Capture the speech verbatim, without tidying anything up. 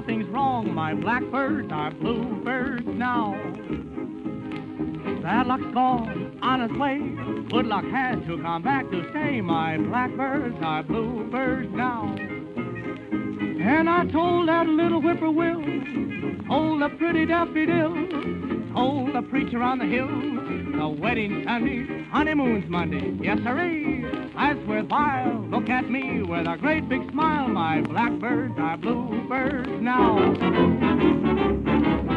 nothing's wrong. My blackbirds are bluebirds now. Bad luck's gone on its way. Good luck has to come back to stay. My blackbirds are bluebirds now. And I told that little whippoorwill, told the pretty daffodil, told the preacher on the hill, the wedding's Sunday, honeymoon's Monday. Yes, sirree, that's worthwhile. Look at me with a great big smile. My blackbirds are bluebirds now.